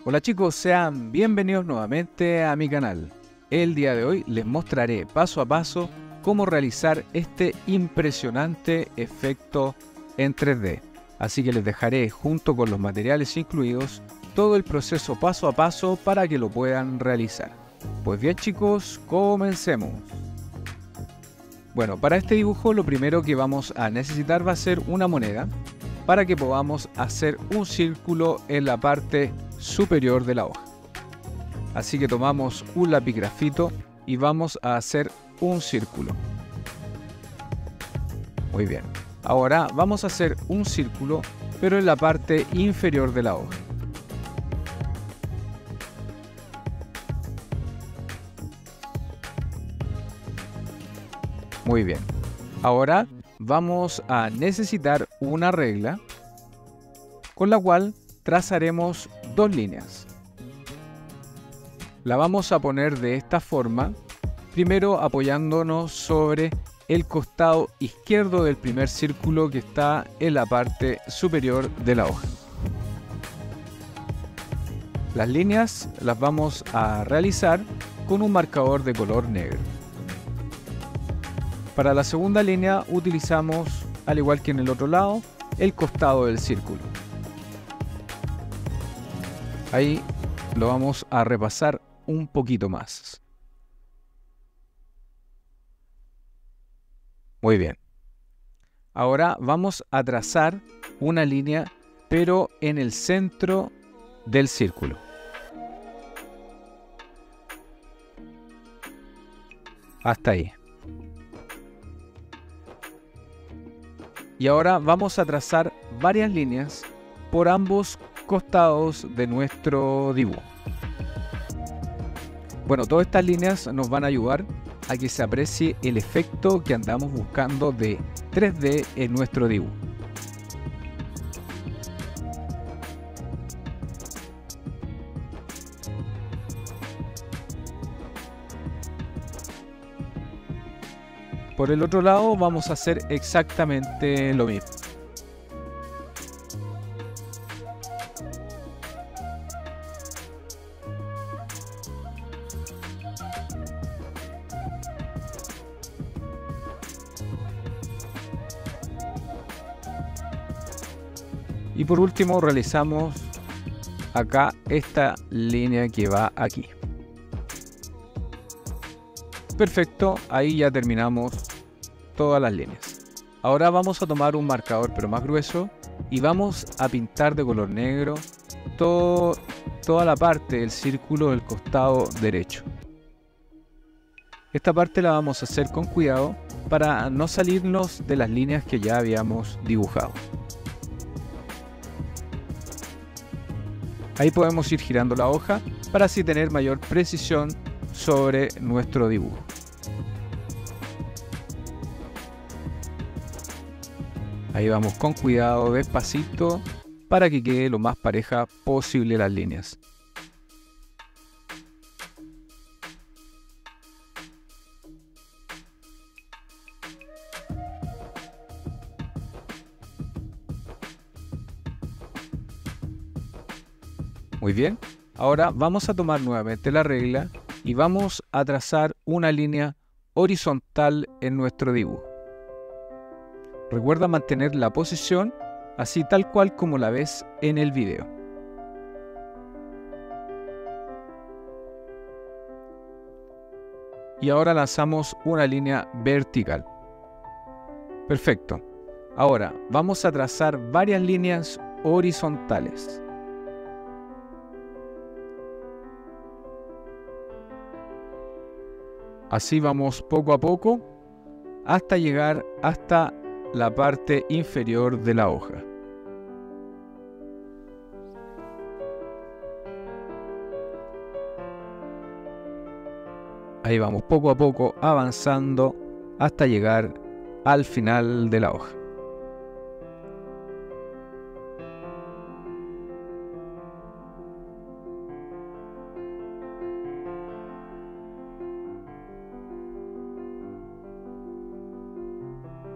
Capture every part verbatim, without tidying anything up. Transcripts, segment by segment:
Hola chicos, sean bienvenidos nuevamente a mi canal. El día de hoy les mostraré paso a paso cómo realizar este impresionante efecto en tres D. Así que les dejaré junto con los materiales incluidos todo el proceso paso a paso para que lo puedan realizar. Pues bien chicos, comencemos. Bueno, para este dibujo lo primero que vamos a necesitar va a ser una moneda para que podamos hacer un círculo en la parte superior de la hoja. Así que tomamos un lápiz grafito y vamos a hacer un círculo. Muy bien. Ahora vamos a hacer un círculo, pero en la parte inferior de la hoja. Muy bien. Ahora vamos a necesitar una regla con la cual trazaremos dos líneas. La vamos a poner de esta forma, primero apoyándonos sobre el costado izquierdo del primer círculo que está en la parte superior de la hoja. Las líneas las vamos a realizar con un marcador de color negro. Para la segunda línea utilizamos, al igual que en el otro lado, el costado del círculo. Ahí lo vamos a repasar un poquito más. Muy bien. Ahora vamos a trazar una línea, pero en el centro del círculo. Hasta ahí. Y ahora vamos a trazar varias líneas por ambos costados de nuestro dibujo. Bueno, todas estas líneas nos van a ayudar a que se aprecie el efecto que andamos buscando de tres D en nuestro dibujo. Por el otro lado vamos a hacer exactamente lo mismo. Y por último realizamos acá esta línea que va aquí. Perfecto, ahí ya terminamos todas las líneas. Ahora vamos a tomar un marcador pero más grueso y vamos a pintar de color negro todo, toda la parte del círculo del costado derecho. Esta parte la vamos a hacer con cuidado para no salirnos de las líneas que ya habíamos dibujado. Ahí podemos ir girando la hoja para así tener mayor precisión sobre nuestro dibujo. Ahí vamos con cuidado, despacito, para que quede lo más pareja posible las líneas. Muy bien, ahora vamos a tomar nuevamente la regla y vamos a trazar una línea horizontal en nuestro dibujo. Recuerda mantener la posición así tal cual como la ves en el video. Y ahora lanzamos una línea vertical. Perfecto. Ahora vamos a trazar varias líneas horizontales. Así vamos poco a poco hasta llegar hasta la parte inferior de la hoja. Ahí vamos poco a poco avanzando hasta llegar al final de la hoja.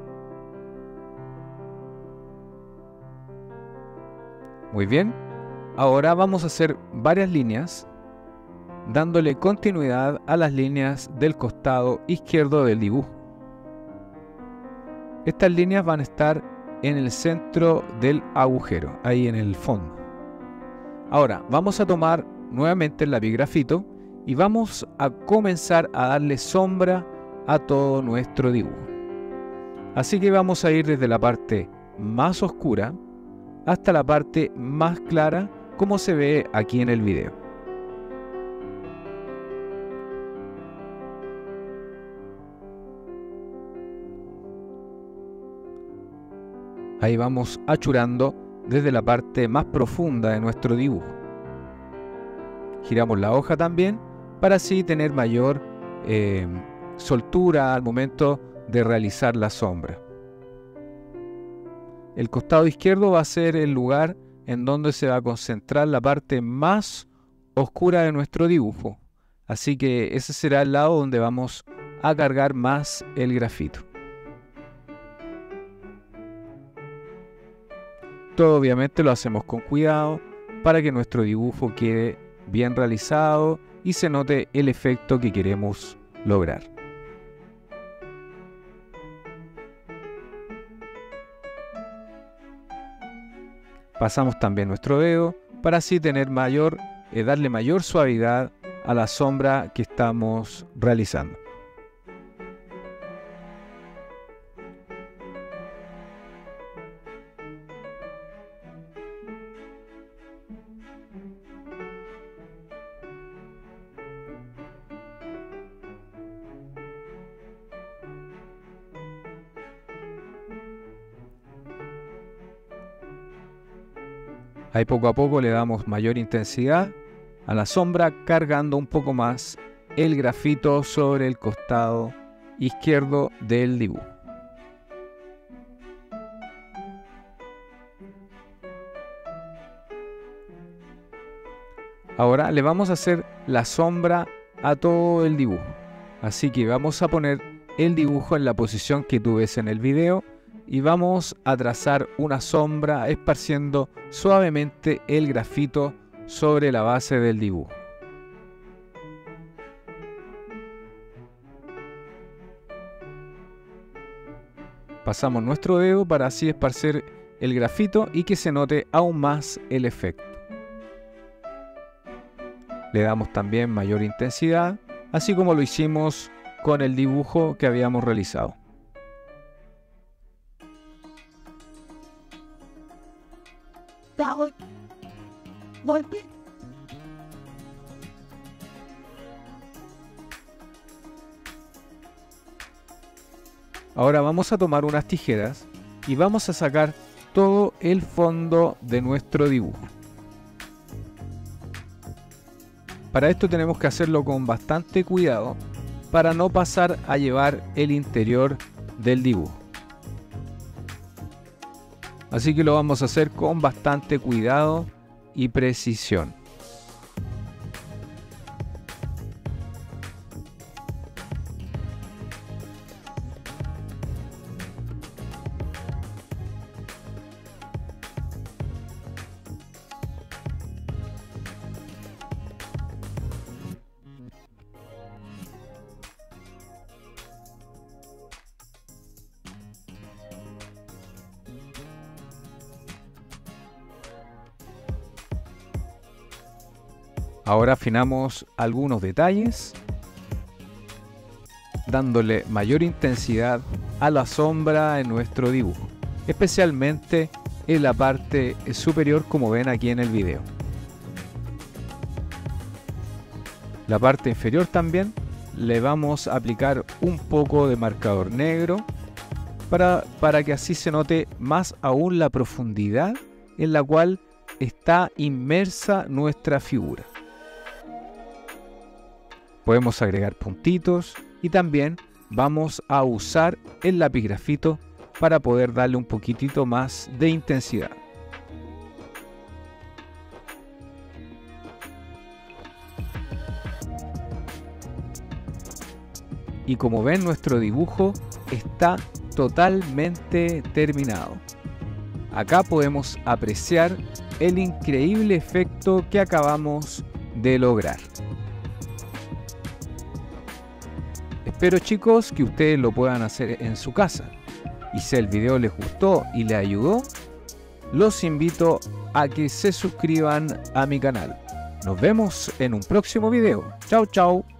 Muy bien. Ahora vamos a hacer varias líneas, dándole continuidad a las líneas del costado izquierdo del dibujo. Estas líneas van a estar en el centro del agujero, ahí en el fondo. Ahora vamos a tomar nuevamente el lápiz grafito y vamos a comenzar a darle sombra a todo nuestro dibujo. Así que vamos a ir desde la parte más oscura hasta la parte más clara, como se ve aquí en el video. Ahí vamos achurando desde la parte más profunda de nuestro dibujo. Giramos la hoja también para así tener mayor eh, soltura al momento de realizar la sombra. El costado izquierdo va a ser el lugar en donde se va a concentrar la parte más oscura de nuestro dibujo. Así que ese será el lado donde vamos a cargar más el grafito. Todo obviamente lo hacemos con cuidado para que nuestro dibujo quede bien realizado y se note el efecto que queremos lograr. Pasamos también nuestro dedo para así tener mayor, eh, darle mayor suavidad a la sombra que estamos realizando. Ahí poco a poco le damos mayor intensidad a la sombra, cargando un poco más el grafito sobre el costado izquierdo del dibujo. Ahora le vamos a hacer la sombra a todo el dibujo. Así que vamos a poner el dibujo en la posición que tú ves en el video y vamos a trazar una sombra esparciendo suavemente el grafito sobre la base del dibujo. Pasamos nuestro dedo para así esparcer el grafito y que se note aún más el efecto. Le damos también mayor intensidad, así como lo hicimos con el dibujo que habíamos realizado. Ahora vamos a tomar unas tijeras y vamos a sacar todo el fondo de nuestro dibujo. Para esto tenemos que hacerlo con bastante cuidado para no pasar a llevar el interior del dibujo. Así que lo vamos a hacer con bastante cuidado y precisión. Ahora afinamos algunos detalles, dándole mayor intensidad a la sombra en nuestro dibujo, especialmente en la parte superior, como ven aquí en el video. La parte inferior también le vamos a aplicar un poco de marcador negro para, para que así se note más aún la profundidad en la cual está inmersa nuestra figura. Podemos agregar puntitos y también vamos a usar el lápiz grafito para poder darle un poquitito más de intensidad. Y como ven, nuestro dibujo está totalmente terminado. Acá podemos apreciar el increíble efecto que acabamos de lograr. Espero, chicos, que ustedes lo puedan hacer en su casa. Y si el video les gustó y les ayudó, los invito a que se suscriban a mi canal. Nos vemos en un próximo video. Chao, chao.